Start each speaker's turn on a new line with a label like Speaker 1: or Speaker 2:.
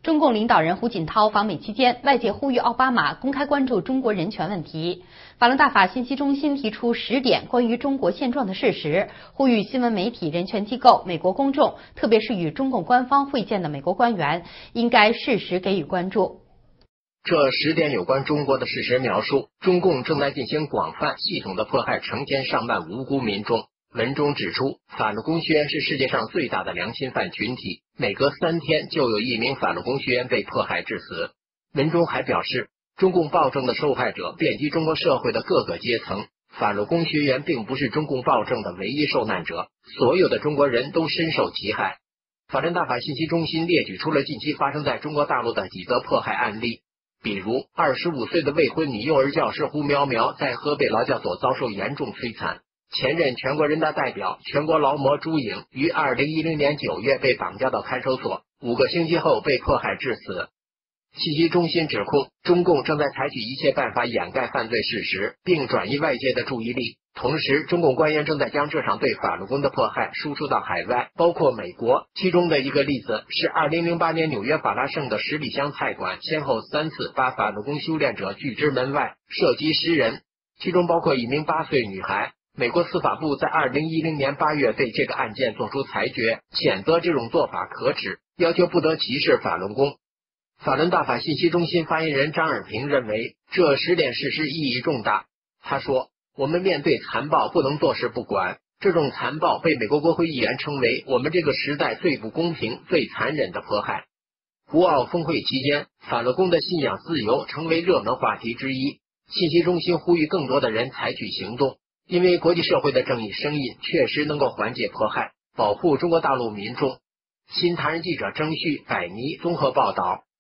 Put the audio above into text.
Speaker 1: 中共领导人胡锦涛访美期间，外界呼吁奥巴马公开关注中国人权问题。法轮大法信息中心提出10点关于中国现状的事实，呼吁新闻媒体、人权机构、美国公众，特别是与中共官方会见的美国官员，应该适时给予关注。
Speaker 2: 这10点有关中国的事实描述，中共正在进行广泛系统的迫害成千上万无辜民众。文中指出，法轮功学员是世界上最大的良心犯群体，每隔3天就有1名法轮功学员被迫害致死。文中还表示，中共暴政的受害者遍及中国社会的各个阶层，法轮功学员并不是中共暴政的唯一受难者，所有的中国人都深受其害。法轮大法信息中心列举出了近期发生在中国大陆的几则迫害案例，比如25岁的未婚女幼儿教师胡苗苗在河北劳教所遭受严重摧残。前任全国人大代表、全国劳模朱颖于2010年9月被绑架到看守所，5个星期后被迫害致死。信息中心指控，中共正在采取一切办法掩盖犯罪事实，并转移外界的注意力。同时，中共官员正在将这场对法轮功的迫害输出到海外，包括美国。其中的一个例子是2008年纽约法拉盛的十里香菜馆先后3次把法轮功修炼者拒之门外，涉及10人，其中包括一名8岁女孩。美国司法部在2010年8月对这个案件作出裁决，谴责这种做法可耻，要求不得歧视法轮功。法轮大法信息中心发言人张尔平认为，这10点事实意义重大。他说，我们面对残暴不能坐视不管，这种残暴被美国国会议员称为我们这个时代最不公平、最残忍的迫害。胡奥峰会期间，法轮功的信仰自由成为热门话题之一。信息中心呼吁更多的人采取行动，因为国际社会的正义声音确实能够缓解迫害，保护中国大陆民众。新唐人记者郑旭、百尼综合报道。